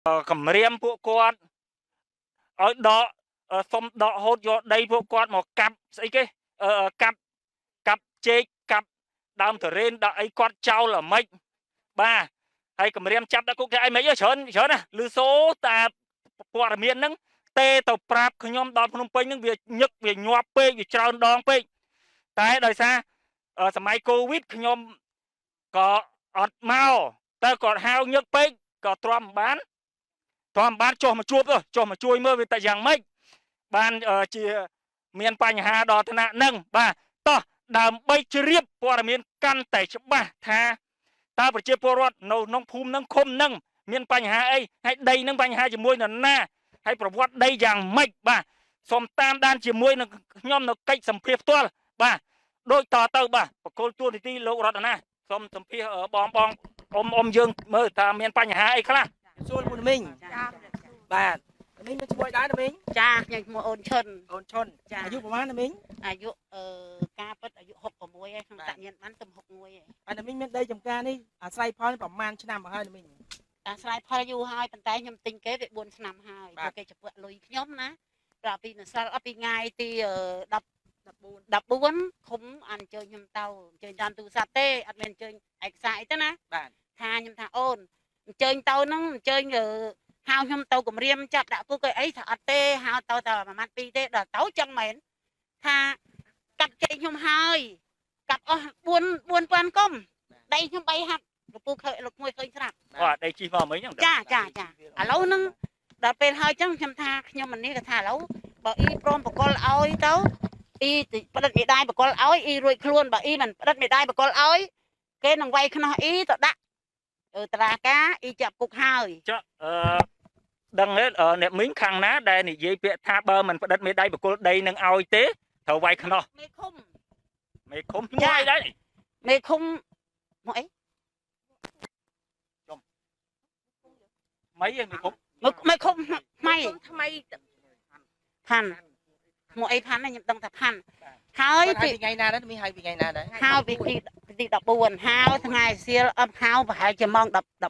cầm riêngពួកគាត់ឲ្យដកសុំដកហូតយកដីពួកគាត់មកកាប់ស្អីគេកាប់ជែកកាប់ដើមទុរេនដាក់អីគាត់ចោលអាម៉េចបាទហើយគម្រាមចាប់ដាក់គុកគេអីមិនអីច្រើនណាលឺសូតាព័ត៌មានហ្នឹងទេទៅប្រាប់ខ្ញុំដល់ភ្នំពេញហ្នឹងវាញឹកវាញាប់ពេកវាច្រើនដងពេកតែដោយសារសម័យកូវីដខ្ញុំក៏អត់មកតែគាត់ហៅញឹកពេកក៏ទ្រាំបានចុះមកជួបទៅចុះមកជួយមើលវាតែយ៉ាងម៉េចបានជាមានបញ្ហាដល់ថ្នាក់ហ្នឹងបាទតោះដើម្បីជ្រាបព័ត៌មានកាន់តែច្បាស់ថាតើប្រជាពលរដ្ឋនៅក្នុងភូមិហ្នឹងឃុំហ្នឹងមានបញ្ហាអីហើយដីហ្នឹងបញ្ហាជាមួយនរណាហើយប្រវត្តិដីយ៉ាងម៉េចបាទសូមតាមដានជាមួយនឹងខ្ញុំនៅកិច្ចសម្ភាសផ្ទាល់បាទដូចតទៅបាទបកគលទួលនីតិលោករតនាសូមសម្ភាសបងអ៊ំយើងមើលថាមានបញ្ហាអីខ្លះសួរមួយមីងបាទមីងមានឈ្មោះដែរមីងចាខ្ញុំឈ្មោះអូនឈុនអាយុប្រហែលមីងអាយុការពិតអាយុ66ហើយក្នុងតាញៀនបានទៅ61ហើយអាមីងមានដីចំការនេះអាស្រ័យផលប្រហែលឆ្នាំមកហើយមីងអាស្រ័យផលយូរហើយប៉ុន្តែខ្ញុំទិញគេវា4ឆ្នាំហើយព្រោះគេជពាក់លុយខ្ញុំណាប្រាប់ពីនសល់អត់ពីថ្ងៃទី14ឃុំអញ្ជើញខ្ញុំទៅអញ្ជើញតាមទូរស័ព្ទទេអត់មានអញ្ជើញឯកសារអីទេណាបាទថាខ្ញុំថាអូនអញ្ជើញទៅហ្នឹងអញ្ជើញហៅខ្ញុំទៅគម្រាមចាប់ដាក់គុកអីថាអត់ទេហៅទៅតែមួយម៉ាត់ពីរទេដល់ទៅចឹងមែនថាកាត់ជ័យខ្ញុំហើយកាត់អស់4000កុំដីខ្ញុំ3ហាត់លោកពូឃើញលោកមួយឃើញស្រាប់បាទដីជីមកមិញហ្នឹងចាឥឡូវហ្នឹងដល់ពេលហើយចឹងខ្ញុំថាខ្ញុំមិននេះក៏ថាឥឡូវបើអ៊ីព្រមបកលឲ្យទៅអ៊ីផ្ដិតមេដាយបកលឲ្យអ៊ីរួចខ្លួនបើអ៊ីមិនផ្ដិតមេដាយបកលឲ្យគេនឹងវាយខ្នោះអ៊ីទៅដាក់តារាការអ៊ីចាប់គុកហើយចុះដឹងទេអ្នកមីងខាងណាដែលនិយាយពាក្យថាបើមិនផ្ដិតមេដៃបកគលដីនឹងឲ្យទេត្រូវវាយខ្នោះមេឃុំឈ្មោះអីដែរមេឃុំមកអីចំម៉ៃមេឃុំថ្មីផាន់មកអីផាន់ខ្ញុំដឹងថាផាន់ហើយពីថ្ងៃណាដែរមីងហៅពីថ្ងៃណាដែរហៅពីទី14ហៅថ្ងៃសៀលអត់ហៅប្រហែលជាម៉ោង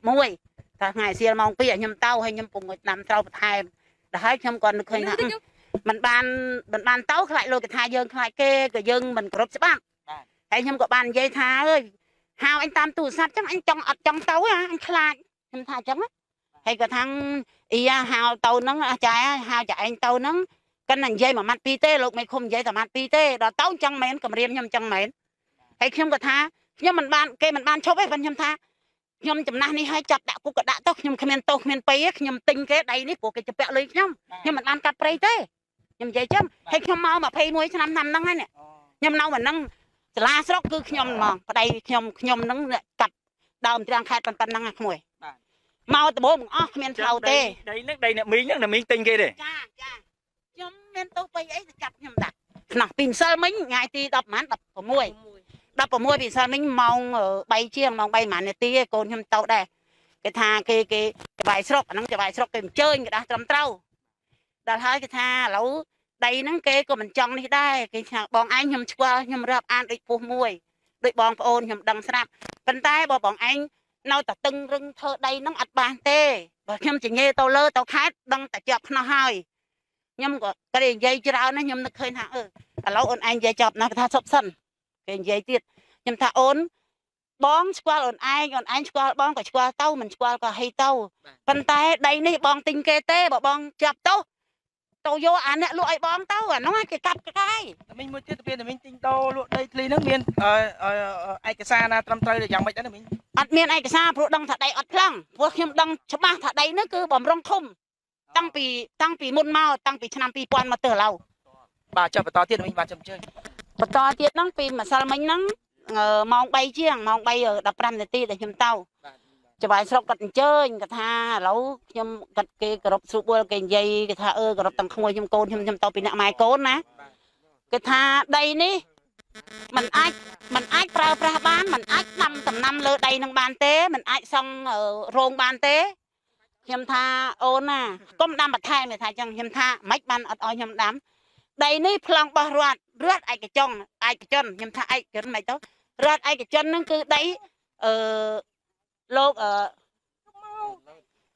11តែថ្ងៃសៀលម៉ោង2ខ្ញុំទៅហើយខ្ញុំពងដាំត្រូវបន្ថែមដល់ហើយខ្ញុំគាត់នឹកឃើញថាมันបានទៅខ្លាចលោកគេថាយើងខ្លាចគេក៏យើងមិនគ្រប់ច្បាប់ហើយខ្ញុំក៏បាននិយាយថាអើយហៅអញតាមទូរស័ព្ទចឹងអញចង់អត់ចង់ទៅអញខ្លាចខ្ញុំថាចឹងហើយក៏ថាអ៊ីហៅទៅហ្នឹងចាហៅចាឯងទៅហ្នឹងកិននិយាយមួយម៉ាត់ពីរទេលោកមេឃុំនិយាយតែម៉ាត់ពីរទេដល់ទៅចឹងមែនគម្រាមខ្ញុំចឹងមែនហើយខ្ញុំក៏ថាខ្ញុំមិនបានគេមិនបានឈប់ទេប៉ុន្តែខ្ញុំថាខ្ញុំចំណាស់នេះឲ្យចាប់ដាក់គុកក៏ដាក់ទៅខ្ញុំគ្មានទោសគ្មានពៃទេខ្ញុំទិញគេដីនេះព្រោះគេជពាក់លុយខ្ញុំមិនបានកាត់ព្រៃទេខ្ញុំនិយាយចឹងហើយខ្ញុំមក21ឆ្នាំហ្នឹងហើយខ្ញុំនៅមិនហ្នឹងសាលាស្រុកគឺខ្ញុំហ្មងប្តីខ្ញុំហ្នឹងកាត់ដើមត្រាំងខេត្តប៉ុណ្ណឹងក្មួយមកដំបូងអស់គ្មានផ្លូវទេដីហ្នឹងដីអ្នកមីងហ្នឹងអ្នកមីងទិញគេទេចាខ្ញុំមានទោសពៃអីទៅចាប់ខ្ញុំដាក់ក្នុងពីម្សិលមិញថ្ងៃទី10ម៉ាន16ពីម្សិលមិញម៉ោង3ជាងម៉ោង3ម៉ាននាទីឯងកូនខ្ញុំទៅដែរគេថាគេច្បាយស្រុកអាហ្នឹងច្បាយស្រុកគេអញ្ជើញគេដាស់ត្រឹមត្រូវដល់ហើយគេថាឥឡូវដីហ្នឹងគេក៏មិនចង់នេះដែរគេថាបងឯងខ្ញុំស្គាល់ខ្ញុំរាប់អានដូចពោះមួយដូចបងប្អូនខ្ញុំដឹងស្រាប់ប៉ុន្តែបើបងឯងនៅតែតឹងរឹងធ្វើដីហ្នឹងអត់បានទេបើខ្ញុំចញេទៅលើទៅខេតដឹងតែជាប់ខ្នោះហើយខ្ញុំក៏គេនិយាយច្រើនណាខ្ញុំនឹកឃើញថាឥឡូវអូនឯងនិយាយចប់ណាគេថាសុបសិនគេនិយាយទៀតខ្ញុំថាអូនបងស្គាល់អូនឯងស្គាល់បងក៏ស្គាល់ទៅមិនស្គាល់ក៏ហីទៅប៉ុន្តែដីនេះបងទិញគេទេបើបងចាប់ទៅយកអាអ្នកលក់ឲ្យបងទៅអាហ្នឹងគេកាប់កាយមីងមួយទៀតទៅពេលមីងទិញទៅលក់ដីធ្លីហ្នឹងមានឯកសារណាត្រឹមត្រូវយ៉ាងម៉េចដែរមីងអត់មានឯកសារព្រោះដឹងថាដីអត់ប្លង់ព្រោះខ្ញុំដឹងច្បាស់ថាដីនេះគឺបំរុងឃុំតាំងពីមុនមកតាំងពីឆ្នាំ2000មកទៅឥឡូវបាទចុះបន្តទៀតមីងបាទចាំជើញបន្តទៀតហ្នឹងពីម្សិលមិញហ្នឹងម៉ោង3ជាងម៉ោង3 15នាទីដែលខ្ញុំទៅច្បាយស្រុកគាត់អញ្ជើញគាត់ថាឥឡូវខ្ញុំគាត់គេគោរពស្រួលគេនិយាយគេថាគោរពទាំងក្មួយខ្ញុំកូនខ្ញុំទៅពីអ្នកម៉ែកូនណាគេថាដីនេះมันអាចប្រើប្រាស់បានมันអាចដាំដំណាំលើដីនឹងបានទេมันអាចសង់រោងបានទេខ្ញុំថាអូនណាកុំដាំបន្ថែមទេថាអញ្ចឹងខ្ញុំថាមិនបានអត់ឲ្យខ្ញុំដាំដីនេះប្លង់របស់រដ្ឋឯកជនខ្ញុំថាឯកជនមិនទៅរដ្ឋឯកជនហ្នឹងគឺដីលោក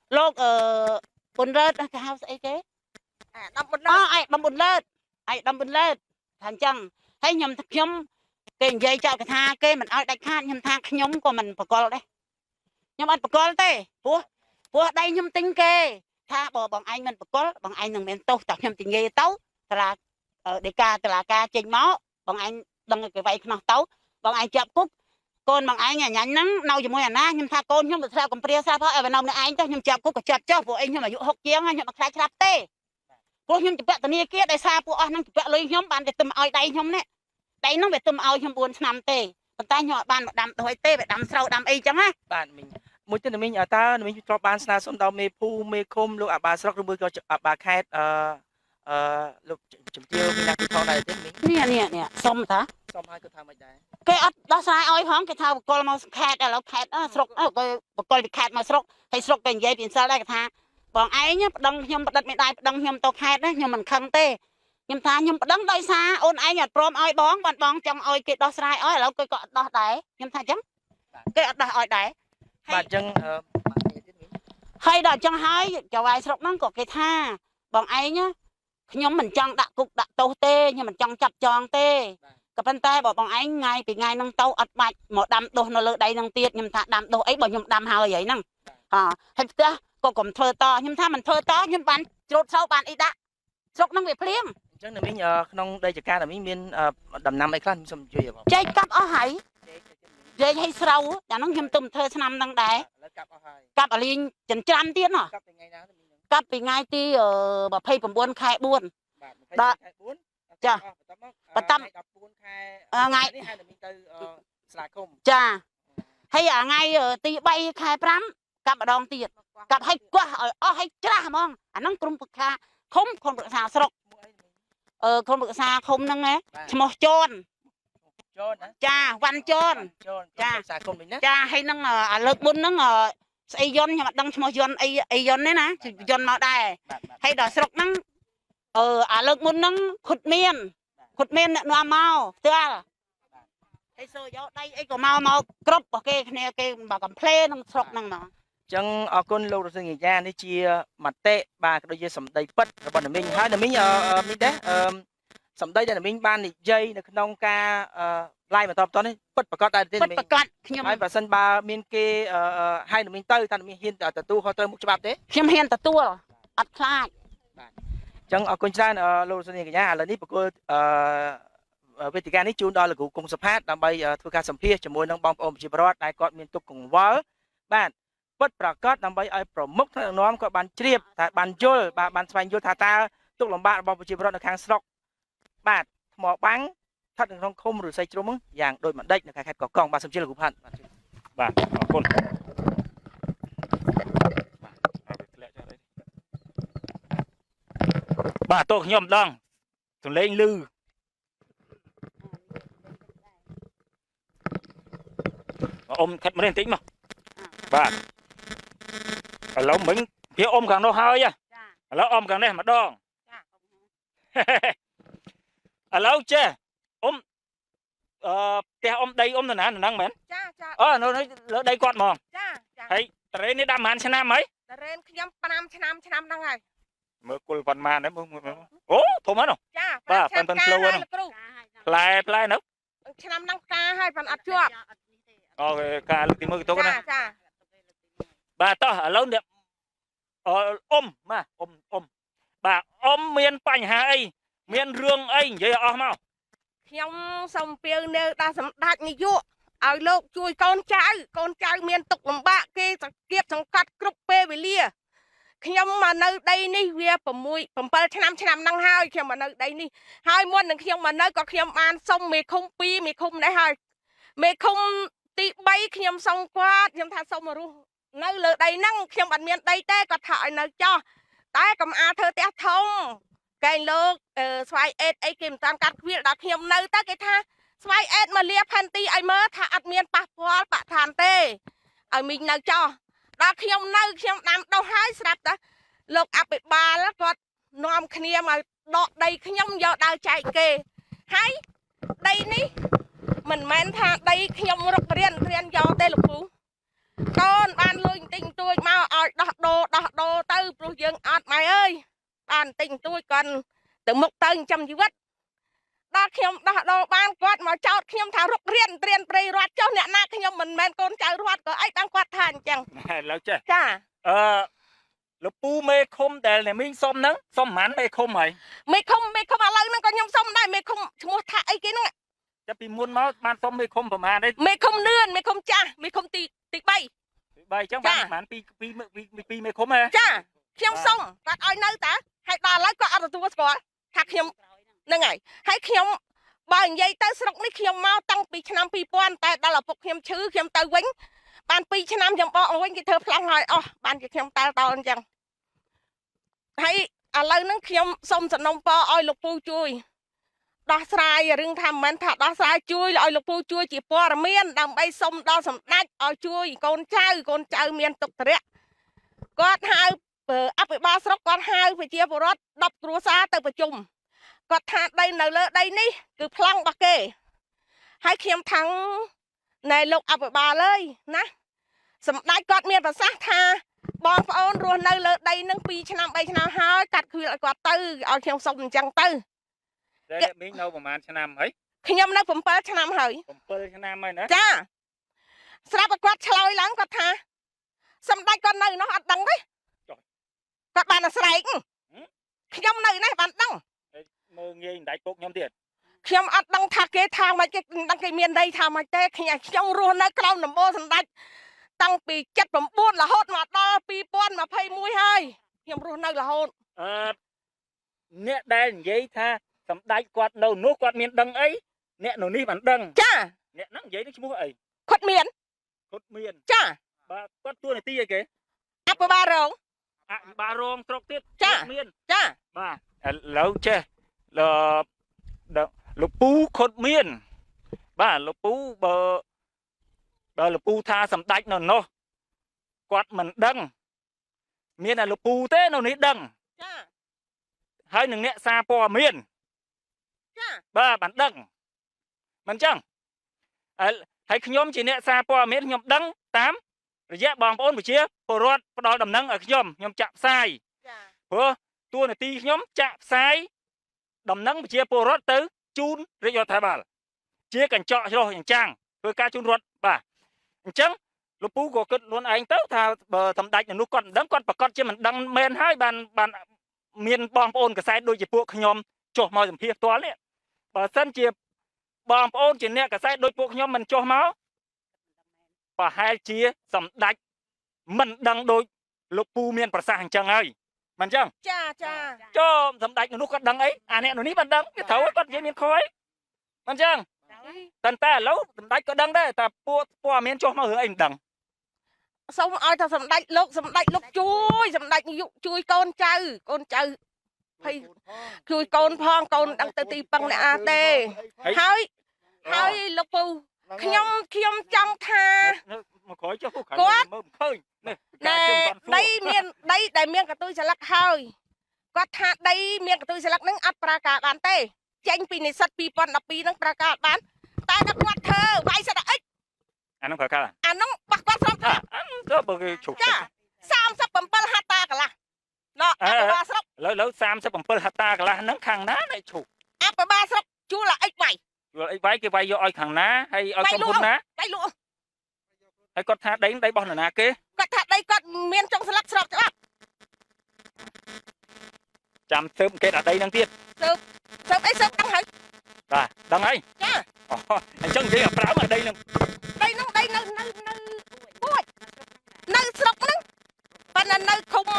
លោកបុនរើតគេហៅស្អីគេដំបុនឯដំបុនរើតថាអញ្ចឹងហើយខ្ញុំគេនិយាយចោលថាគេមិនអោយដាច់ខាតខ្ញុំថាខ្ញុំក៏មិនបកលដែរខ្ញុំអត់បកលទេព្រោះដៃខ្ញុំទិញគេថាបើបងឯងមិនបកលបងឯងនឹងមានទោសតែខ្ញុំទិញទៅតារាដេកាតារាការចេញមកបងឯងដឹងគេវាយខ្នោះទៅបងឯងជាប់គុកកូនបងឯងញ៉ាញ់ហ្នឹងនៅជាមួយអាណាខ្ញុំថាកូនខ្ញុំទៅស្រាប់កំព្រាស្រាប់ហើយឲ្យនៅម្នាក់ឯងទៅខ្ញុំជាប់គុកក៏ចាប់ចុះព្រោះអីខ្ញុំអាយុ60ជាងខ្ញុំមិនខ្លាចស្លាប់ទេព្រោះខ្ញុំជពាក់ធនាគារដោយសារពួកអស់ហ្នឹងជពាក់លុយខ្ញុំបានតែទៅឲ្យដៃខ្ញុំនេះដៃហ្នឹងវាទៅឲ្យខ្ញុំ4ឆ្នាំទេប៉ុន្តែខ្ញុំអត់បានមកដាំដូចទេវាដាំស្រូវដាំអីចឹងណាបាទមីងមួយទៀតមីងតើមីងធ្លាប់បានស្នើសុំដល់មេភូមេឃុំលោកអាបាស្រុកឬមួយក៏អាបាខេត្តលោកជំទាវមានណាគេផងដែរទេមីងនេះសុំតាសុំឲ្យគាត់ថាមិនដែរគេអត់ដោះស្រាយឲ្យផងគេថាបកលមកខេត្តឥឡូវខេត្តស្រុកគេបកលពីខេត្តមកស្រុកហើយស្រុកគេនិយាយពីសិលដែរគេថាបងឯងប្តឹងខ្ញុំផ្ដិតមេដាយប្តឹងខ្ញុំទៅខេត្តខ្ញុំមិនខឹងទេខ្ញុំថាខ្ញុំប្តឹងដោយសារអូនឯងអត់ព្រមឲ្យបងបានបងចង់ឲ្យគេដោះស្រាយឲ្យឥឡូវគេក៏អត់ដោះដែរខ្ញុំថាអញ្ចឹងគេអត់ដោះឲ្យដែរបាទអញ្ចឹងហើយដល់អញ្ចឹងហើយចៅហ្វាយស្រុកហ្នឹងក៏គេថាបងឯងខ្ញុំមិនចង់ដាក់គុកដាក់ទោសទេខ្ញុំមិនចង់ចាប់ចងទេក៏ប៉ុន្តែបើបងឯងថ្ងៃពីថ្ងៃហ្នឹងទៅអត់បាច់មកដាំដុះនៅលើដីហ្នឹងទៀតខ្ញុំថាដាំដុះអីបើខ្ញុំដាំហើយហ្នឹងហើយផ្ទះក៏កុំធ្វើតខ្ញុំថាមិនធ្វើតខ្ញុំបានច្រូតស្រូវបានអីដាក់ស្រុកហ្នឹងវាភ្លាមអញ្ចឹងមីងក្នុងដីចកាមីងមានដំណាំអីខ្លះខ្ញុំសូមជួយបងចេកកាប់អស់ហើយចេកឲ្យស្រូវតែហ្នឹងខ្ញុំទុំធ្វើឆ្នាំហ្នឹងដែរកាប់អស់ហើយកាប់ឲ្យលេងចិញ្ច្រាំទៀតកាប់ពីថ្ងៃណាកាប់ពីថ្ងៃទី29ខែ4 បាទ 29ខែ4ចាបន្ទាប់ 14ខែថ្ងៃនេះហើយមីងទៅស្លាគមចាហើយថ្ងៃទី3ខែ5កាប់ម្ដងទៀតកាប់ឲ្យគាស់ឲ្យអស់ឲ្យច្រាស់ហ្មងអាហ្នឹងក្រុមប្រឹក្សាឃុំក្រុមប្រឹក្សាស្រុកក្រុមប្រឹក្សាឃុំហ្នឹងឈ្មោះជន់ចាវ៉ាន់ជន់ចាប្រឹក្សាឃុំវិញណាចាហើយហ្នឹងអាលើកមុនហ្នឹងស្អីយន់ខ្ញុំអត់ដឹងឈ្មោះយន់អីយន់ទេណាយន់មកដែរហើយដល់ស្រុកហ្នឹងអាលើកមុនហ្នឹងខុតមានអ្នកនាំមកផ្ទាល់ហើយសូយកដៃអីក៏មកគ្រប់របស់គេគ្នាគេមកកំ pl ក្នុងស្រុកហ្នឹងមកអញ្ចឹងអរគុណលោករស្មីកញ្ញានេះជាមតិបាទក៏ដូចជាសម្ដីពិតរបស់ណាមីងហើយណាមីងនេះដែរសម្ដីដែលណាមីងបាននិយាយនៅក្នុងការ live បន្តនេះពិតប្រកបដែរទេណាមីងពិតប្រកបខ្ញុំហើយបើសិនបើមានគេឲ្យណាមីងទៅតែណាមីងហ៊ានទទួលខុសត្រូវមុខច្បាប់ទេខ្ញុំហ៊ានទទួលអត់ខ្លាចបាទអញ្ចឹងអរគុណច្រើនលោករស្មីកញ្ញាឥឡូវនេះប្រគល់វេទិកានេះជូនដល់លោកគ្រូគង់សុផាតដើម្បីធ្វើការសម្ភាសជាមួយនឹងបងប្អូនប្រជាពលរដ្ឋដែលគាត់មានទុកកង្វល់បាទពិតប្រាកដដើម្បីឲ្យប្រមុខថ្នាក់ដឹកនាំគាត់បានជ្រាបថាបានយល់បាទបានស្វែងយល់ថាតើទុកលំបាករបស់ប្រជាពលរដ្ឋនៅខាងស្រុកបាទថ្មបាំងស្ថិតនៅក្នុងឃុំឬស័យជ្រុំយ៉ាងដូចម្ដេចនៅខេត្តកោះកុងបាទសូមជម្រាបលោកគ្រូផាត់បាទអរគុណបាទតោះខ្ញុំម្ដងសំឡេងឮអ៊ំខិតម្រៀងតិចមកបាទឥឡូវមិញវាអ៊ំខាងនោះហើយឥឡូវអ៊ំខាងនេះម្ដងឥឡូវចេះអ៊ំផ្ទះអ៊ំដីអ៊ំទៅណាហ្នឹងមែនចានៅលើដីគាត់ហ្មងចាហើយតារ៉េននេះដាក់ប៉ុន្មានឆ្នាំហើយតារ៉េនខ្ញុំ5ឆ្នាំហ្នឹងហើយមើលគុលប៉ុន្មានហ្នឹងអូធំហ្នឹងចាបាទប៉ុន្មានផ្លូវហ្នឹងផ្លែនៅឆ្នាំហ្នឹងផ្កាហើយប៉ុន្តែអត់ជាប់អូការលើកទី1ទៅណាចាបាទតោះឥឡូវនេះអ៊ំបាទអ៊ំបាទអ៊ំមានបញ្ហាអីមានរឿងអីនិយាយអស់មកខ្ញុំសូមពៀវនៅដល់សម្ដេចនាយកឲ្យលោកជួយកូនចៅមានទុកលំបាកគេសង្កៀបសង្កត់គ្រប់ពេលវេលាខ្ញុំមកនៅដីនេះវា7ឆ្នាំហ្នឹងហើយខ្ញុំមកនៅដីនេះហើយមុននឹងខ្ញុំមកនៅក៏ខ្ញុំបានសុំមេឃុំ2មេឃុំដែរហើយមេឃុំទី3ខ្ញុំសុំគាត់ខ្ញុំថាសុំមករស់នៅលើដីហ្នឹងខ្ញុំអត់មានដីទេគាត់ថាឲ្យនៅចោះតែកំអាធ្វើផ្ទះធំកែងលោកស្វាយអេតអីគេមិនតាន់កាត់ខ្វៀលដល់ខ្ញុំនៅទៅគេថាស្វាយអេតមកលាផែនទីឲ្យមើលថាអត់មានប៉ះពាល់បឋានទេឲ្យមីងនៅចោះដល់ខ្ញុំនៅខ្ញុំដាំដុះហើយស្រាប់តែលោកអភិបាលគាត់នាំគ្នាមកដកដីខ្ញុំយកដើរចែកគេហើយដីនេះមិនមែនថាដីខ្ញុំរុករៀនយកទេលោកគ្រូកូនបានលុយទិញទួយមកឲ្យដោះដូរទៅព្រោះយើងអត់ម៉ែអើយបានទិញទួយគាត់ទៅមុខទៅចំជីវិតដល់ខ្ញុំដោះដូរបានគាត់មកចោតខ្ញុំថារុករៀនត្រៀនព្រៃរត់ចុះអ្នកណាខ្ញុំមិនមែនកូនចៅរត់ក៏អីបានគាត់ថាអញ្ចឹងឥឡូវចេះចាលោកពូមេឃុំដែលអ្នកមីងសុំហ្នឹងសុំប៉ុន្មានមេឃុំហើយមេឃុំឥឡូវហ្នឹងក៏ខ្ញុំសុំដែរមេឃុំឈ្មោះថាអីគេហ្នឹងចាប់ពីមុនមកបានសុំមេឃុំប្រហែលទេមេឃុំនឿនមេឃុំចាស់មេឃុំទី3 អញ្ចឹងបានប្រហែលពីមេឃុំហ៎ចាខ្ញុំសុំគាត់ឲ្យនៅតាហើយដល់ឥឡូវគាត់អត់ទទួលស្គាល់ថាខ្ញុំហ្នឹងហើយខ្ញុំបើនិយាយទៅស្រុកនេះខ្ញុំមកតាំងពីឆ្នាំ2000តែដល់ឪពុកខ្ញុំឈឺខ្ញុំទៅវិញបាន2ឆ្នាំខ្ញុំបកវិញគេធ្វើប្លង់ឲ្យអស់បានជាខ្ញុំតែដល់អញ្ចឹងហើយឥឡូវហ្នឹងខ្ញុំសុំសំណុំពរឲ្យលោកពូជួយដោះស្រាយរឿងថាមិនមែនថាដោះស្រាយជួយឲ្យលោកពូជួយជាព័ត៌មានដើម្បីសុំដល់សម្ដេចឲ្យជួយកូនចៅមានទុកធរៈគាត់ហៅអភិបាលស្រុកគាត់ហៅប្រជាពលរដ្ឋ10គ្រួសារទៅប្រជុំគាត់ថាដីនៅលើដីនេះគឺប្លង់របស់គេហើយខ្ញុំថាំងណែលោកអភិបាលអើយណាសម្ដេចគាត់មានប្រសាសន៍ថាបងប្អូនរស់នៅលើដីនឹង2ឆ្នាំ3ឆ្នាំហើយកាត់ឃ្វាលឲ្យគាត់ទៅឲ្យខ្ញុំសុំអញ្ចឹងទៅតែអ្នកមីងនៅប្រហែលឆ្នាំហើយខ្ញុំនៅ7ឆ្នាំហើយ 7ឆ្នាំហើយណាចាស្រាប់តែគាត់ឆ្លើយឡើងគាត់ថាសម្ដេចគាត់នៅនោះអត់ដឹងទេគាត់បានស្រែកខ្ញុំនៅនេះបានដឹងមើងងាយមិនដាច់ពុកខ្ញុំទៀតខ្ញុំអត់ដឹងថាគេថាមិនគេដឹងគេមានដីថាមិនទេខ្ញុំរស់នៅក្រោមដំបូលសម្ដេចតាំងពី79រហូតមកដល់2021ហើយខ្ញុំរស់នៅរហូតអ្នកដែលនិយាយថាសម្ដេចគាត់នៅនោះគាត់មានដឹងអីអ្នកនៅនេះបានដឹងចាអ្នកហ្នឹងនិយាយទៅឈ្មោះអីគាត់មានចាបាទគាត់ទួនាទីអីគេអភិបាលរងស្រុកទៀតមានចាបាទឥឡូវចេះលោកពូខុតមានបាទលោកពូបើលោកពូថាសម្ដេចនៅនោះគាត់មិនដឹងមានតែលោកពូទេនៅនេះដឹងចាហើយនឹងអ្នកសារព័ត៌មានចាបាទបានដឹងមិនចឹងហើយខ្ញុំជាអ្នកសារព័ត៌មានខ្ញុំដឹងតាមរយៈបងប្អូនប្រជាពលរដ្ឋផ្ដល់ដំណឹងឲ្យខ្ញុំចាក់ផ្សាយចាព្រោះតួនាទីខ្ញុំចាក់ផ្សាយដំណឹងប្រជាពលរដ្ឋទៅជូនរាជរដ្ឋាភិបាលជាកញ្ចក់ឆ្លោះយ៉ាងចាំងធ្វើការជូនរដ្ឋបាទអញ្ចឹងលោកពូក៏គិតខ្លួនឯងទៅថាបើសម្ដេចនៅនោះគាត់មិនដឹងគាត់ប្រកាសជាមិនដឹងមែនហើយបានមានបងប្អូនកសែតដូចជាពួកខ្ញុំចុះមកសម្ភាសផ្ទាល់នេះបើសិនជាបងប្អូនជាអ្នកកសែតដូចពួកខ្ញុំមិនចុះមកប្រហែលជាសម្ដេចមិនដឹងដូចលោកពូមានប្រសាសន៍អញ្ចឹងហើយមិនអញ្ចឹងចាចូលសម្ដេចនៅនោះគាត់ដឹងអីអាអ្នកនៅនេះបានដឹងវាត្រូវគាត់និយាយមានខុសអីមិនអញ្ចឹងតែឥឡូវសម្ដេចក៏ដឹងដែរតែពួកព័ត៌មានចុះមករឿងអីមិនដឹងសូមឲ្យថាសម្ដេចលោកជួយសម្ដេចនាយកជួយកូនចៅហើយជួយកូនផងកូនដឹងទៅទីពឹងអ្នកណាទេហើយលោកពូខ្ញុំចង់ថាមកក្រោយចុះគាត់មើលមិនឃើញនេះដីដែលមានកតុយស្លឹកហើយគាត់ថាដីមានកតុយស្លឹកហ្នឹងអត់ប្រើការបានទេចេញពីនិស្សិត2012ហ្នឹងប្រើការបានតែគាត់ធ្វើវាយសិតអិចអាហ្នឹងប្រើការអាហ្នឹងបោះគាត់ស្របអាហ្នឹងទៅបើគេជុកចា37ហត្តាកន្លះណ៎អភិបាលស្រុកឥឡូវ37ហត្តាកន្លះហ្នឹងខាងណាដែលជុកអភិបាលស្រុកជួលអិចវាយគេវាយយកឲ្យខាងណាហើយឲ្យក្រុមហ៊ុនណាវាយលក់ហើយគាត់ថាដីរបស់នរណាគេគាត់ថាដីគាត់មានចុងស្លឹកស្របច្បាប់ចាំស៊ើបគេដាក់ដីហ្នឹងទៀតស៊ើបអីស៊ើបដឹងហើយបាទដឹងហើយចាអញ្ចឹងនិយាយឲ្យប្រើមកដីហ្នឹងពួយនៅស្រុកហ្នឹងប៉ុន្តែនៅឃុំ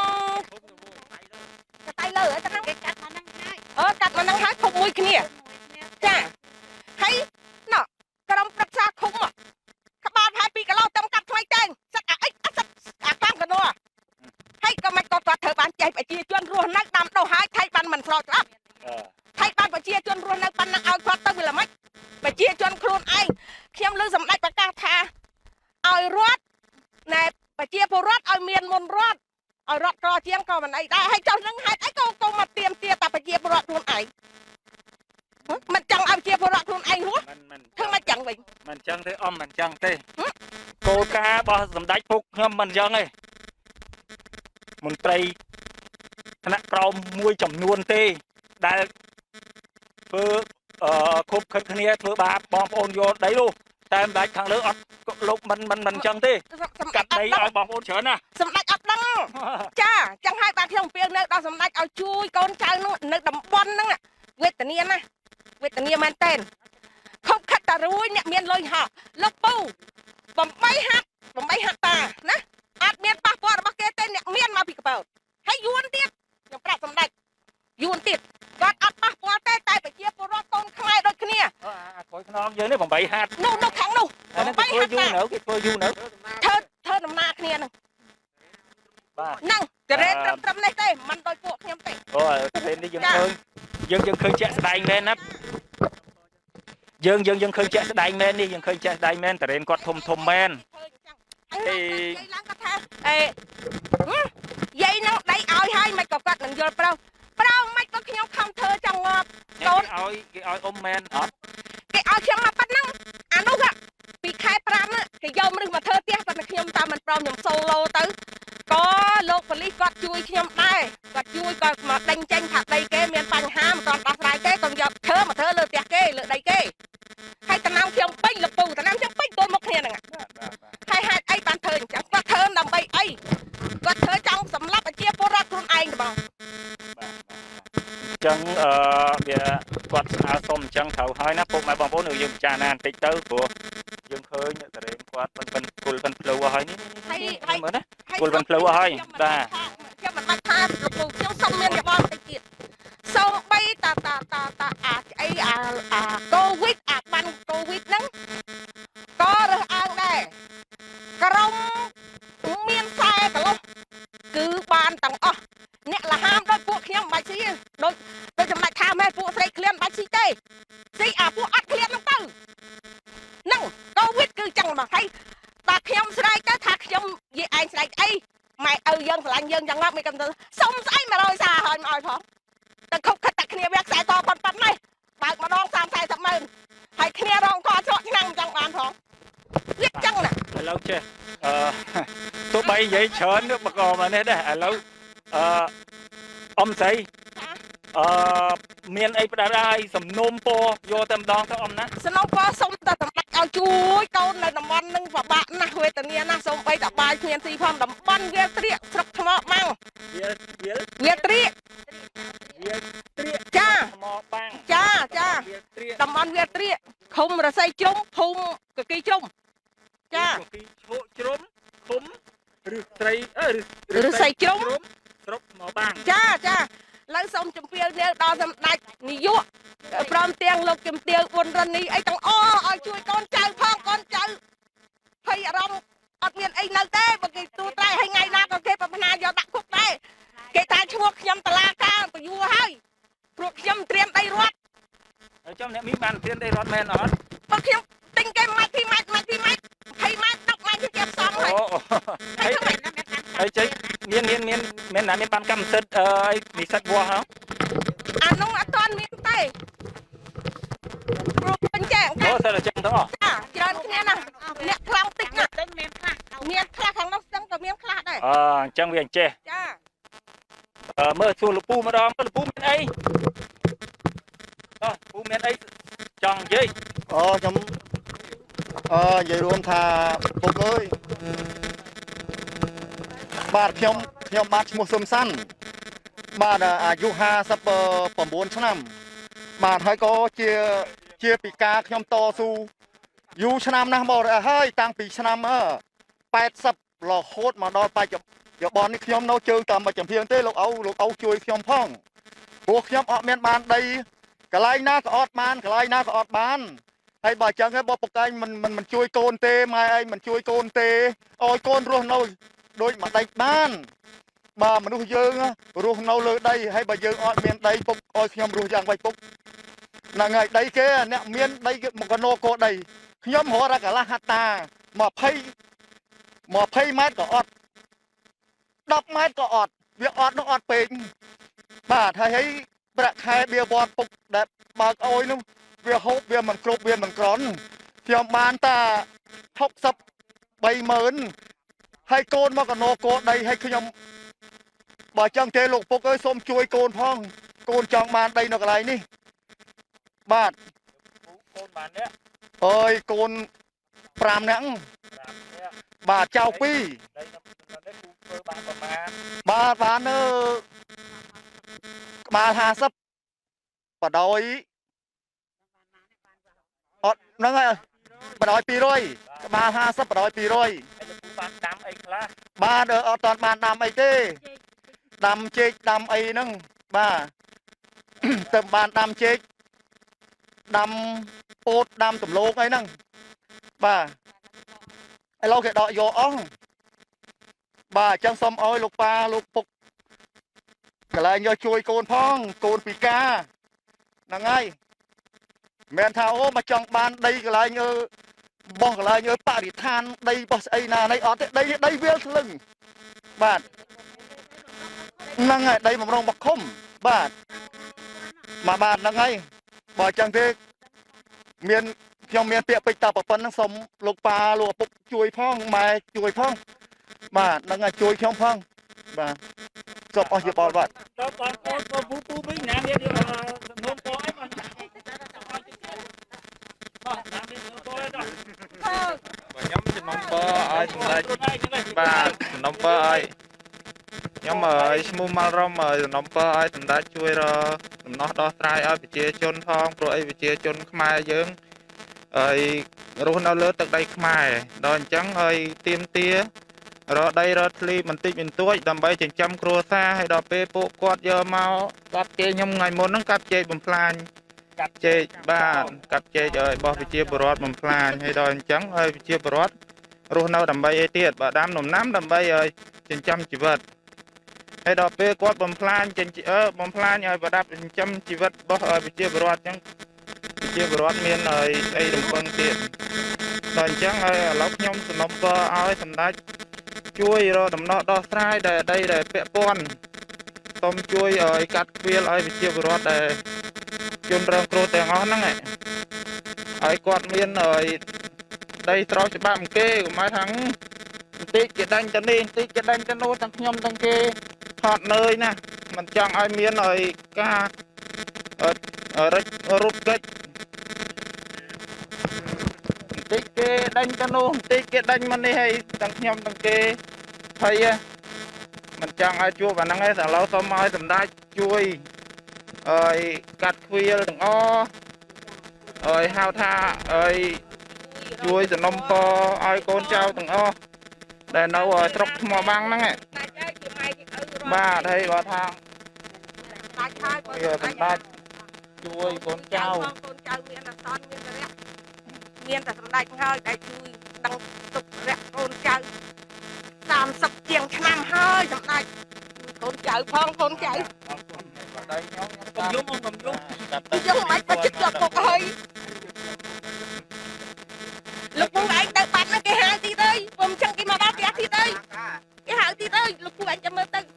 តែលើតែហ្នឹងគេកាត់មកហ្នឹងហើយកាត់មកហ្នឹងហើយឃុំមួយគ្នាចាហើយណ៎ក្រុមប្រឹក្សាឃុំក្បាលផែ2គីឡូតាមកាត់ថ្មីតែងសិតអាអិចសិតអាកាំកណោះហើយក៏មិនគាត់ធ្វើបានចេះប្រជាជនរស់នៅដាំដុះហើយថៃបានមិនស្របច្បាប់ថៃបានប្រជាជនរស់នៅប៉ុណ្ណឹងឲ្យគាត់ទៅវាល្មិចប្រជាជនខ្លួនឯងខ្ញុំលើសម្ដេចប្រកាសថាឲ្យរដ្ឋណែប្រជាពលរដ្ឋឲ្យមានមុនរដ្ឋឲ្យរដ្ឋក្រជាងក៏មិនអីដែរហើយចុះនឹងហេតុអីក៏មកទៀមទាតែប្រជាពលរដ្ឋខ្លួនឯងមិនចង់ឲ្យប្រជាពលរដ្ឋខ្លួនឯងរស់ធ្វើមិនចឹងវិញមិនចឹងទេអ៊ំមិនចឹងទេគោលការណ៍របស់សម្ដេចពុកខ្ញុំមិនអញ្ចឹងទេមន្ត្រីថ្នាក់ក្រោមមួយចំនួនទេដែលធ្វើគប់ខិតគ្នាធ្វើបាបបងប្អូនយកដីនោះតែម្ដេចខាងលើអត់លោកមិនអញ្ចឹងទេកាត់ដីឲ្យបងប្អូនច្រើនណាសម្ដេចអត់ដឹងចាចឹងហើយបាទខ្ញុំពៀងនៅដល់សម្ដេចឲ្យជួយកូនចៅនោះនៅតំបន់ហ្នឹងវេទនាណាវេទនាមែនតើខុសខិតតារួយអ្នកមានលុយហោះលោកពូបំបីហាត់តាណាអត់មានប៉ះពាល់របស់គេទេអ្នកមានមកពីកបោតហើយយួនទៀតខ្ញុំប្រាប់សម្ដេចយួនទៀតគាត់អត់ប៉ះពាល់ទេតែប្រជាពលរដ្ឋកូនខ្មែរដូចគ្នាក្រោយខ្នងយើងនេះ8ហាត់នោះខាងនោះ 8ហាត់យូរនៅគេធ្វើយូរនៅធ្វើដំណើរគ្នាហ្នឹងបាទហ្នឹងចរេត្រឹមនេះទេមិនដោយពួកខ្ញុំទេអូពេលនេះយើងឃើញជាក់ស្ដែងមែនណាយើងឃើញជាក់ស្ដែងមែននេះយើងឃើញជាក់ស្ដែងមែនតរេនគាត់ធំមែនឡើងគាត់ថាយាយនឹងដៃឲ្យហើយមិនក៏គាត់នឹងយល់ប្រោមិនក៏ខ្ញុំខំធ្វើចង់ងាប់កូនឲ្យគេឲ្យអ៊ំមែនអត់គេឲ្យខ្ញុំមកប៉ុណ្ណឹងអានោះពីខែ5គេយកមនុស្សមកធ្វើផ្ទះគាត់តែខ្ញុំតាមមិនព្រមខ្ញុំសូឡូទៅក៏លោកប៉ូលីសគាត់ជួយខ្ញុំដែរគាត់ជួយគាត់មកដេញចេញថាដីគេមានបញ្ហាមិនទាន់ដោះស្រាយទេក៏យកធ្វើមកធ្វើលើផ្ទះគេលើដីគេហើយតំណាំខ្ញុំពេញលពូតំណាំខ្ញុំពេញទល់មុខគ្នាហ្នឹងហើយហេតុអីបានធ្វើអញ្ចឹងគាត់ធ្វើដើម្បីអីគាត់ធ្វើចង់សម្លាប់ប្រជាពលរដ្ឋខ្លួនឯងទេបងអញ្ចឹងវាគាត់ស្នើសុំអញ្ចឹងត្រូវហើយណាពុកម៉ែបងប្អូនយើងពិចារណាបន្តិចទៅព្រោះយើងឃើញតរេនគាត់មិនគល់ផ្លូវហើយនេះមើលណាគល់ផ្លូវហើយបាទខ្ញុំមិនបាច់ថាលោកគ្រូខ្ញុំសុំមានយោបល់បន្តិចទៀតសូម្បីតាអីអាកូវីដបានកូវីដហ្នឹងក៏រើសអើងដែរក្រុមមានខ្សែកន្លោះគឺបានទាំងអស់អ្នកលហាមដោយពួកខ្ញុំមិនបាច់ស៊ីដូចចំណុចថាម៉ែពួកស្រីឃ្លានមិនបាច់ស៊ីទេស៊ីអាពួកអត់ឃ្លានហ្នឹងទៅហ្នឹងកូវីដគឺចឹងមកហើយតែខ្ញុំស្រែកទៅថាខ្ញុំនិយាយឯងស្រែកអីម៉ែឪយើងឆ្លាញ់យើងយ៉ាងណាមិនកំទៅសុំស្អី100សាហើយមកឲ្យផងតែខុសខិតតែគ្នាវាខ្សែកប៉ុណ្ណេះបើកម្ដង30-40ម៉ឺនហើយគ្នារងកច្រកឆ្នាំចង់បានផងវាចឹងណាឥឡូវចេះទោះបីនិយាយច្រើនបកមកនេះដែរឥឡូវអ៊ំស្រីមានអីផ្ដាល់ហើយសំណុំពរយកតែម្ដងទៅអ៊ំណាសំណុំពរសុំតែសម្ដេចឲ្យជួយកូននៅតំបន់នឹងពិបាកណាស់វេទនាណាស់សូមបីតបាយគ្មានទីផងតំបន់វាត្រៀកស្រុកថ្មម៉ាំងវាត្រៀកចាថ្មបាំងចាតំបន់វាត្រៀកឃុំរស័យជ្រុំភូមិកគីជ្រុំចាកគីឈោជ្រុំឃុំឬត្រីរស័យជ្រុំស្រុកថ្មបាំងចាឡើយសូមជំរាបលាដល់សម្ដេចនាយកព្រមទាំងលោកជំទាវប៊ុនរនីអីទាំងអស់ឲ្យជួយកូនចៅផងកូនចៅភ័យអារម្មណ៍អត់មានអីនៅទេបើគេទូតែឲ្យថ្ងៃណាក៏គេប្រផ្នាយកដាក់គុកដែរគេថាឈ្មោះខ្ញុំតឡាការពយួរហើយព្រោះខ្ញុំត្រៀមដីរត់ហើយចំអ្នកមានបានត្រៀមដីរត់មែនអត់បើខ្ញុំទិញគេម៉ាច់20ម៉ាច់20ម៉ាច់10ម៉ាច់ជាផ្សំហើយហើយចេះមានណាមានបានកម្មសិទ្ធិនិស្សិតវោះហ៎អានោះអត់ទាន់មានទេព្រោះពេញចែកអូសិតតែចឹងទៅអស់ចាច្រើនគ្នាណាអ្នកខ្លាំងតិចណាស់មានខ្លះខាងនោះស្ទឹងក៏មានខ្លះដែរអញ្ចឹងវាអញ្ចេះចាមើលសួរលោកពូម្ដងលោកពូមានអីពូមានអីចង់និយាយខ្ញុំនិយាយរួមថាពុកអើយបាទខ្ញុំបាទឈ្មោះស៊ុំសាន់បាទអាយុ59ឆ្នាំបាទហើយក៏ជាពិការខ្ញុំតស៊ូយូរឆ្នាំណាស់មកហើយតាំងពីឆ្នាំ80រហូតមកដល់បច្ចុប្បន្ននេះខ្ញុំនៅជើងតាមចម្រៀងទេលោកអូជួយខ្ញុំផងព្រោះខ្ញុំអត់មានបានដីកន្លែងណាក៏អត់បានកន្លែងណាក៏អត់បានហើយបើអញ្ចឹងឯងបើពុកឯងមិនជួយកូនទេម៉ែឯងមិនជួយកូនទេឲ្យកូនរស់នៅដូចមួយដេចបានបាទមនុស្សយើងរស់នៅលើដីហើយបើយើងអត់មានដីពុកឲ្យខ្ញុំរស់យ៉ាងម៉េចពុកហ្នឹងហើយដីគេអ្នកមានដីមកកណោកោដីខ្ញុំរត់កន្លះហត្តា20ម៉ែត្រក៏អត់10ម៉ែត្រក៏អត់វាអត់នោះអត់ពេកបាទហើយប្រាក់ខែបៀវត្តពុកដែលបើកអុយនោះវាហូបវាមិនគ្រប់វាមិនក្រន់ខ្ញុំបានតា60 30000ហើយកូនមកកណោកោដីឲ្យខ្ញុំបើចឹងទេលោកពុកអើយសូមជួយកូនផងកូនចង់បានដីនៅកន្លែងនេះបាទកូនបាននេះអើយកូន5នាក់បាទចៅ2ដីនៅនេះគូធ្វើបានប្រមាណបាទបាននៅក្បាល50បដោយអត់ហ្នឹងហើយបដោយ200ក្បាល50បដោយ200ហើយលោកគ្រូបានដាំអីខ្លះបាទអត់តាន់បានដាំអីទេដាំចេកដាំអីហ្នឹងបាទទៅបានដាំចេកដាំពោតដាំដំឡូងអីហ្នឹងបាទឥឡូវគេដកយកអស់បាទអញ្ចឹងសូមអោយលោកប៉ាលោកពុកកន្លែងយកជួយកូនផងកូនពិការហ្នឹងហើយមិនថាអូមកចង់បានដីកន្លែងបោះកន្លែងបរិស្ថានដីបោះស្អីណានេះអត់ទេដីវាលស្លឹងបាទហ្នឹងហើយដីបំរុងបខុំបាទមកបាទហ្នឹងហើយបើអញ្ចឹងទេខ្ញុំមានពាក្យពេចន៍តប៉ុណ្្នឹងសូមលោកប៉ាលោកឪពុកជួយផងម៉ែជួយផងបាទហ្នឹងហើយជួយខ្ញុំផងបាទសូមអស់យោបល់បាទដល់បងប្អូនពូវិញណាមានសំណូមពរអីបាទបាទតាមមានសំណូមពរអីដល់ខ្ញុំសំណូមពរឲ្យសម្ដេចបាទសំណូមពរឲ្យខ្ញុំឲ្យឈ្មោះម៉ាល់រំឲ្យសំណូមពរឲ្យសម្ដេចជួយរកដំណោះដោះស្រាយឲ្យប្រជាជនផងព្រោះអីប្រជាជនខ្មែរយើងហើយរស់នៅលើទឹកដីខ្មែរដល់អញ្ចឹងឲ្យទៀមទារកដីរកធ្លីបន្តិចបន្តួចដើម្បីចិញ្ចឹមគ្រួសារហើយដល់ពេលពួកគាត់យកមកកាត់ចេកខ្ញុំថ្ងៃមុនហ្នឹងកាត់ចេកបំផ្លាញកាត់ចេកបាទកាត់ចេកឲ្យបោះប្រជាពលរដ្ឋបំផ្លាញហើយដល់អញ្ចឹងឲ្យប្រជាពលរដ្ឋរស់នៅដើម្បីអីទៀតបាទដាំដំណាំដើម្បីឲ្យចិញ្ចឹមជីវិតហើយដល់ពេលគាត់បំផ្លាញឲ្យប្រដាប់ចិញ្ចឹមជីវិតរបស់ប្រជាពលរដ្ឋអញ្ចឹងប្រជាពលរដ្ឋមានអីរំពឹងទៀតដល់អញ្ចឹងហើយឥឡូវខ្ញុំសំណូមពរឲ្យសម្ដេចជួយរកដំណោះដោះស្រាយដែលដីដែលពាក់ព័ន្ធសូមជួយឲ្យកាត់ខ្វៀលឲ្យប្រជាពលរដ្ឋដែលជនរងគ្រោះទាំងអស់ហ្នឹងឲ្យគាត់មានដីត្រូវច្បាប់គេកុំឲ្យថាបន្តិចគេដាញ់ទៅនេះបន្តិចគេដាញ់ទៅនោះទាំងខ្ញុំទាំងគេហត់នឿយណាមិនចង់ឲ្យមានការរត់គេចបន្តិចគេដាញ់ទៅនោះបន្តិចគេដាញ់មកនេះហើយទាំងខ្ញុំទាំងគេហើយមិនចង់ឲ្យជួបអាហ្នឹងឯងតែឥឡូវសូមឲ្យសម្ដេចជួយឲ្យកាត់ខ្វៀលទាំងអស់ឲ្យហៅថាឲ្យជួយសំណុំពរឲ្យកូនចៅទាំងអស់ដែលនៅស្រុកថ្មបាំងហ្នឹងបាទហើយបើថាសម្ដេចជួយកូនចៅមានអសន្នមានរយៈមានតែសម្ដេចហើយដែលជួយដឹងទុករយៈកូនចៅ30ជាងឆ្នាំហើយសម្ដេចកូនចៅផងកូនចៅកុំយំមិនបាច់ចិត្តយកពុកហើយលោកពូឯងទៅបាត់នោះគេហៅទីទៅពុំចឹងគេមកដល់ផ្ទះទីទៅគេហៅទីទៅលោកពូឯងចាំមើលទៅ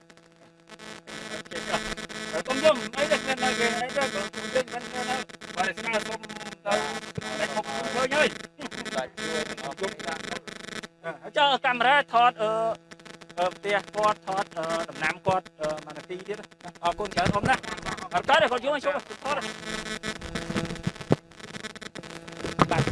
កុំយំអីទេគេអីទៅកុំយំមិនណាបើស្នាសុំទៅតែពុកឃើញហើយបាទជួយអរគុណចុះកាមេរ៉ាថតផ្ទះគាត់ថតដំណាំគាត់មួយនាទីទៀតអរគុណច្រើនអ៊ំណាអត់តើគាត់យកចូលថតបាទ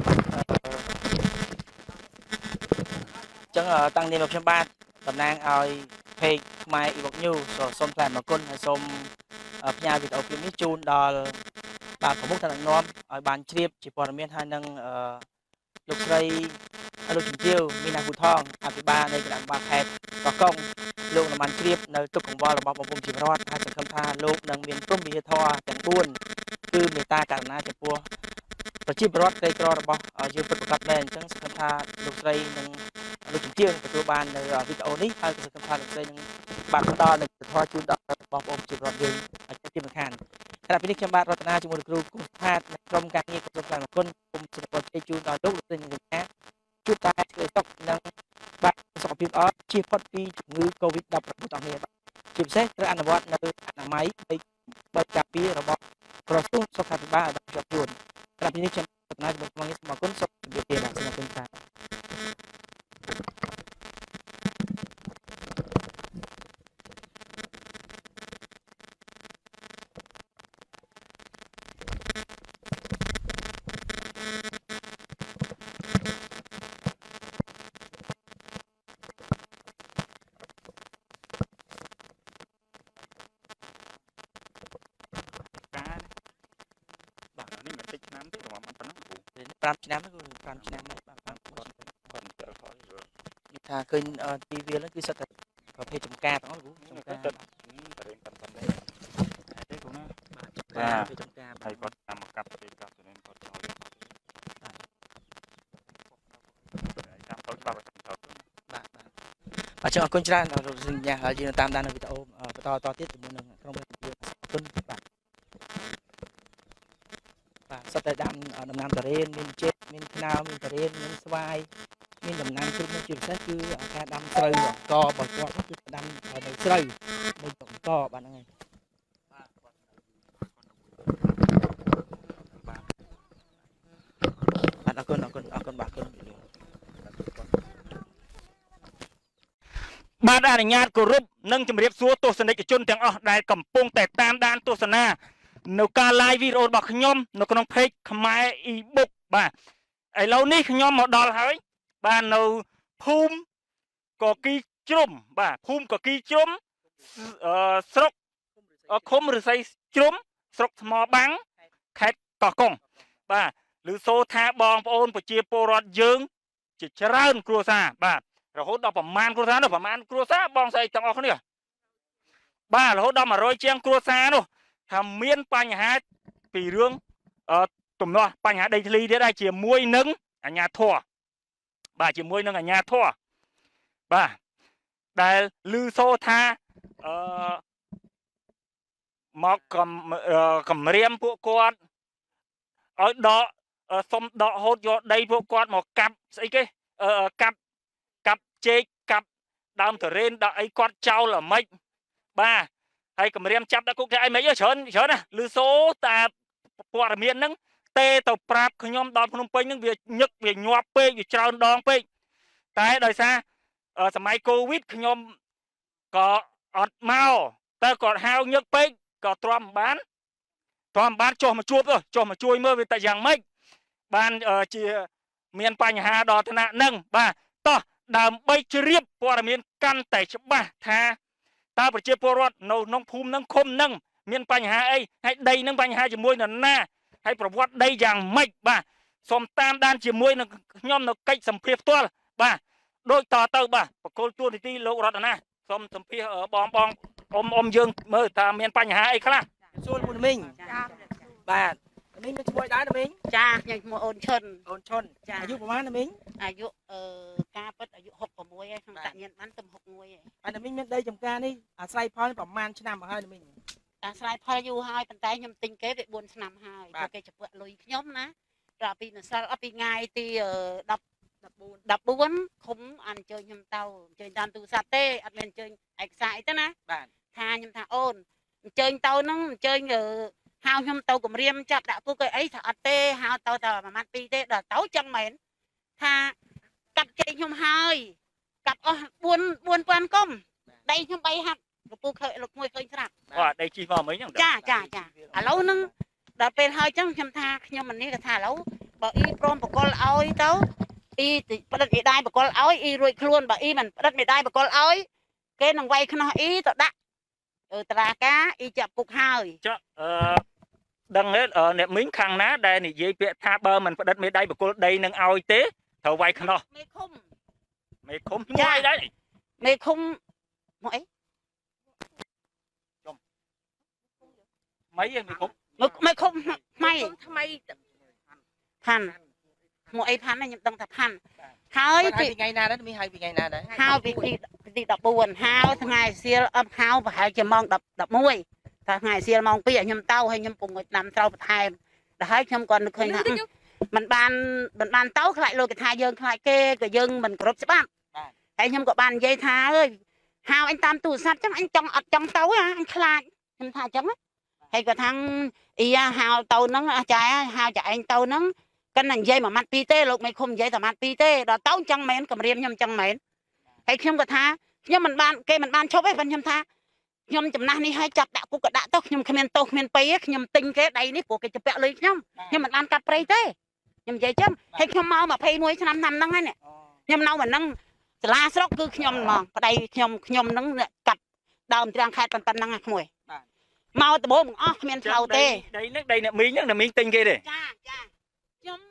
ចឹងតាំងនេះមកខ្ញុំបាទតំណាងឲ្យเพจខ្មែរ Ebook News សូមថ្លែងអរគុណហើយសូមផ្ញើវីដេអូឃ្លីបនេះជូនដល់បាទប្រមុខថ្នាក់ដឹកនាំឲ្យបានជ្រាបជាព័ត៌មានហើយនឹងលោកស្រីលោកជំទាវមីណាគូថងអភិបាលនៃគណៈកម្មការខេត្តកោះកុងលោកបានជ្រាបនៅទុកកង្វល់របស់បងប្អូនជារដ្ឋហើយសង្ឃឹមថាលោកនឹងមានព្រមវិហារធម៌ទាំង4គឺមេត្តាករុណាចំពោះប្រជាពលរដ្ឋក្រីក្ររបស់យើងពិតប្រាកដមែនអញ្ចឹងសង្ឃឹមថាលោកស្រីនឹងលោកជំទាវទទួលបាននៅវីដេអូនេះហើយក៏សង្ឃឹមថាលោកស្រីនឹងបានផ្ដល់នូវធម៌ជូនដល់បងប្អូនជារដ្ឋយើងឲ្យទីសំខាន់ខណៈពេលនេះខ្ញុំបាទរតនាជាមួយលោកគ្រូគុំផាតក្រុមការងារក្រសួងការគុណគុំសុខភាពជូនដល់លោកស្រីនិងកញ្ញាជួបតែធ្វើសុខនិងបាទសុខភាពល្អជៀសផុតពីជំងឺ Covid-19 ទាំងនេះជាពិសេសត្រូវអនុវត្តនៅអនាម័យបីការពាររបស់ក្រសួងសុខាភិបាលឲ្យបានជាប់ខ្លួនខណៈពេលនេះខ្ញុំរតនាជាមួយក្រុមការងារសូមអរគុណសូមជម្រាបលាបាទសូមអរគុណបាទ 5 ឆ្នាំហ្នឹងគឺ5ឆ្នាំហ្នឹងបាទ5ថាឃើញទីវាលហ្នឹងគឺសិតតែប្រភេទចំការទាំងអស់គ្រូចំការទេគ្រូណាបាទចំការហើយគាត់តាមមកកាប់ទៅកាប់ទៅគាត់ចោលតាមទៅបាត់បាទអញ្ចឹងអរគុណច្រើនលោកសញ្ញាហើយយើងតាមដាននៅវីដេអូបន្តទៀតជាមួយនឹងក្រុមវិទ្យាគុណបាទសិតតែដាំដំណាំតារ៉េនមានចេកមានខ្នោមានតារ៉េនមានស្វាយមានដំណាំគ្រប់មួយជាពិសេសគឺការដាំស្រូវអង្គរបស់គាត់គឺដាំនៅស្រូវនៅអង្គបាទហ្នឹងហើយបាទអរគុណបាទបាទអនុញ្ញាតគោរពនិងជម្រាបសួរទស្សនិកជនទាំងអស់ដែលកំពុងតែតាមដានទស្សនានៅការ live វីដេអូរបស់ខ្ញុំនៅក្នុង page ខ្មែរ e-book បាទឥឡូវនេះខ្ញុំមកដល់ហើយបាទនៅភូមិកគីជ្រុំបាទភូមិកគីជ្រុំស្រុកឃុំឫស្សីជ្រុំស្រុកថ្មបាំងខេត្តកោះកុងបាទឬសូថាបងប្អូនប្រជាពលរដ្ឋយើងជាច្រើនគ្រួសារបាទរហូតដល់ប្រមាណគ្រួសារនោះប្រមាណគ្រួសារបងស្អីទាំងអស់គ្នាបាទរហូតដល់100ជាងគ្រួសារនោះថាមានបញ្ហាពីរឿងទំនាស់បញ្ហាដីធ្លីទៀតដែរជាមួយនឹងអាជ្ញាធរបាទជាមួយនឹងអាជ្ញាធរបាទដែលឮសូរថាមកគម្រាមពួកគាត់ឲ្យដកសុំដកហូតយកដីពួកគាត់មកកាប់ស្អីគេកាប់ចេកកាប់ដើមតារ៉េនដាក់អីគាត់ចោលអាម៉េចបាទហើយគម្រាមចាប់ដាក់គុកគេអីមិនអីច្រើនណាឮសូរតែព័ត៌មានហ្នឹងទេទៅប្រាប់ខ្ញុំដល់ភ្នំពេញហ្នឹងវាញឹកវាញាប់ពេកវាច្រើនដងពេកតែដោយសារសម័យកូវីដខ្ញុំក៏អត់មកតែគាត់ហៅញឹកពេកក៏ទ្រាំបានចុះមកជួបទៅចុះមកជួយមើលវាតែយ៉ាងម៉េចបានជាមានបញ្ហាដល់ថ្នាក់ហ្នឹងបាទតោះដើម្បីជ្រាបព័ត៌មានកាន់តែច្បាស់ថាតើប្រជាពលរដ្ឋនៅក្នុងភូមិហ្នឹងឃុំហ្នឹងមានបញ្ហាអីហើយដីហ្នឹងបញ្ហាជាមួយនរណាហើយប្រវត្តិដីយ៉ាងម៉េចបាទសូមតាមដានជាមួយនឹងខ្ញុំនៅកិច្ចសម្ភាសផ្ទាល់បាទដូចតទៅបាទបកគលទួលនីតិលោករតនាសូមសម្ភាសបងអ៊ំយើងមើលថាមានបញ្ហាអីខ្លះសួរមួយមីងបាទមីងមានឈ្មោះដែរមីងចាខ្ញុំឈ្មោះអូនឈុនអាយុប្រហែលមីងអាយុការពិតអាយុ66ហើយក្នុងតាញៀនបានទៅ61ហើយអាមីងមានដីចំការនេះអាស្រ័យផលប្រហែលឆ្នាំមកហើយមីងអាស្រ័យផលយូរហើយប៉ុន្តែខ្ញុំទិញគេវា4ឆ្នាំហើយព្រោះគេជពាក់លុយខ្ញុំណាដល់ពីនសិលពីថ្ងៃទី14ឃុំអញ្ជើញខ្ញុំទៅអញ្ជើញតាមទូរស័ព្ទទេអត់មានអញ្ជើញឯកសារអីទេណាបាទថាខ្ញុំថាអូនអញ្ជើញទៅហ្នឹងអញ្ជើញហៅខ្ញុំទៅគម្រាមចាប់ដាក់គុកអីថាអត់ទេហៅទៅតែប្រហែល2ទេដល់ទៅចឹងមែនថាកាត់ជ័យខ្ញុំហើយកាត់អស់4000កុំដីខ្ញុំ3ហាត់លោកពូឃើញលោកមួយឃើញស្រាប់បាទដីជីមកមិញហ្នឹងចាឥឡូវហ្នឹងដល់ពេលហើយចឹងខ្ញុំថាខ្ញុំមិននេះក៏ថាឥឡូវបើអ៊ីព្រមបកលឲ្យទៅអ៊ីផ្ដិតមេដាយបកលឲ្យអ៊ីរួចខ្លួនបើអ៊ីមិនផ្ដិតមេដាយបកលឲ្យគេនឹងវាយខ្នោះអ៊ីទៅដាក់តារាការអ៊ីចាប់គុកហើយចុះដឹងទេអ្នកមីងខាងណាដែលនិយាយពាក្យថាបើមិនផ្ដិតមេដាយបកលដីនឹងឲ្យទេត្រូវវាយខ្នោះមេឃុំឈ្មោះអីដែរមេឃុំមកអីម៉ៃឯងមេឃុំថ្មីផាន់មកអីផាន់ខ្ញុំដឹងថាផាន់ហើយពីថ្ងៃណាដែរមីហៅពីថ្ងៃណាដែរហៅពីទី14ហៅថ្ងៃសៀលអឹបហៅប្រហែលជាម៉ោង11ថាថ្ងៃសៀលម៉ោង2ខ្ញុំទៅហើយខ្ញុំពងដាំត្រូវបន្ថែមដល់ហើយខ្ញុំគាត់នឹកឃើញថាมันបានទៅខ្លាចលោកគេថាយើងខ្លាចគេក៏យើងមិនគ្រប់ច្បាប់ហើយខ្ញុំក៏បាននិយាយថាអើយហៅអញតាមទូរស័ព្ទចឹងអញចង់អត់ចង់ទៅអញខ្លាចខ្ញុំថាចឹងហើយគាត់ថាអ៊ីហៅទៅហ្នឹងអាចារ្យហៅចាឯងទៅហ្នឹងកិនតែនិយាយមួយម៉ាត់ពីរទេលោកមេឃុំនិយាយតែម៉ាត់ពីរទេដល់ទៅចឹងមែនគម្រាមខ្ញុំចឹងមែនហើយខ្ញុំក៏ថាខ្ញុំមិនបានគេមិនបានឈប់ទេប៉ុន្តែខ្ញុំថាខ្ញុំចំណាស់នេះឲ្យចាប់ដាក់គុកក៏ដាក់ទៅខ្ញុំគ្មានទោសគ្មានពៃទេខ្ញុំទិញគេដីនេះព្រោះគេជពាក់លុយខ្ញុំមិនបានកាត់ព្រៃទេខ្ញុំនិយាយចឹងហើយខ្ញុំមក21ឆ្នាំហ្នឹងហើយនេះខ្ញុំនៅមិនហ្នឹងសាលាស្រុកគឺខ្ញុំហ្មងប្តីខ្ញុំហ្នឹងកាត់ដើមត្រាំងខេតប៉ុណ្ណឹងក្មួយមកដំបូងអស់គ្មានផ្លូវទេដីនេះដីអ្នកមីងហ្នឹងអ្នកមីងទិញគេទេចា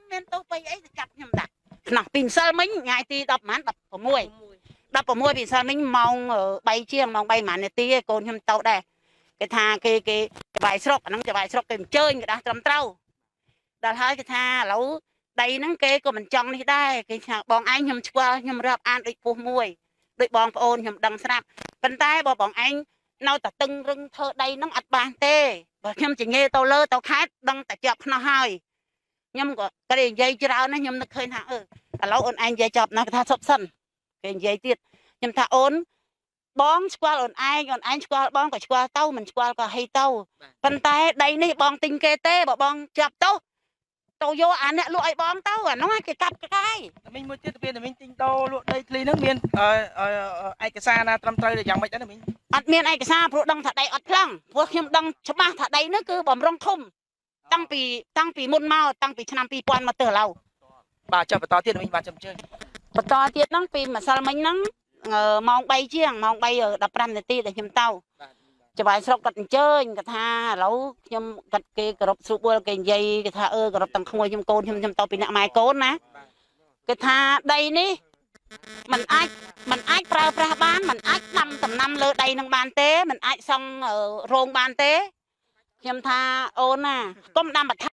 មានទោសបីអីទៅចាប់ខ្ញុំដាក់ក្នុងពីម្សិលមិញថ្ងៃទី10ម៉ាន16ពីម្សិលមិញម៉ោង3ជាងម៉ោង3ម៉ាននាទីឯងកូនខ្ញុំទៅដែរគេថាគេច្បាយស្រុកអាហ្នឹងច្បាយស្រុកគេអញ្ជើញគេដាស់ត្រឹមត្រូវដល់ហើយគេថាឥឡូវដីហ្នឹងគេក៏មិនចង់នេះដែរគេថាបងឯងខ្ញុំស្គាល់ខ្ញុំរាប់អានដូចពោះមួយដូចបងប្អូនខ្ញុំដឹងស្រាប់ប៉ុន្តែបើបងឯងនៅតែតឹងរឹងធ្វើដីហ្នឹងអត់បានទេបើខ្ញុំចងាទៅលើទៅខេតដឹងតែជាប់ខ្នោះហើយខ្ញុំក៏គេនិយាយច្រើនណាស់ខ្ញុំនឹកឃើញថាឥឡូវអូនឯងនិយាយចប់ណាគេថាសុបសិនគេនិយាយទៀតខ្ញុំថាអូនបងស្គាល់អូនឯងស្គាល់បងក៏ស្គាល់ទៅមិនស្គាល់ក៏ហីទៅប៉ុន្តែដីនេះបងទិញគេទេបើបងចាប់ទៅយកអាអ្នកលក់ឲ្យបងទៅអានោះគេកាប់កាយតែមិញមួយទៀតទៅពេលតែមិញទិញទៅលក់ដីធ្លីហ្នឹងមានឯកសារណាត្រឹមត្រូវយ៉ាងម៉េចដែរមិញអត់មានឯកសារព្រោះដឹងថាដីអត់ខ្លងព្រោះខ្ញុំដឹងច្បាស់ថាដីនេះគឺបំរុងធំតាំងពីមុនមកតាំងពីឆ្នាំ2000មកទៅឥឡូវបាទចុះបន្តទៀតមិញបាទចាំជើញបន្តទៀតហ្នឹងពីម្សិលមិញហ្នឹងម៉ោង3ជាងម៉ោង3 15នាទីដែលខ្ញុំទៅច្បាយស្រុកគាត់អញ្ជើញគាត់ថាឥឡូវខ្ញុំគាត់គេគោរពស្រួលបុលគេនិយាយគេថាគោរពទាំងក្មួយខ្ញុំកូនខ្ញុំទៅពីអ្នកម៉ែកូនណាគេថាដីនេះมันអាចប្រើប្រាស់បានมันអាចដាំដំណាំលើដីនឹងបានទេมันអាចសង់រោងបានទេខ្ញុំថាអូនណាកុំដាំបន្ថ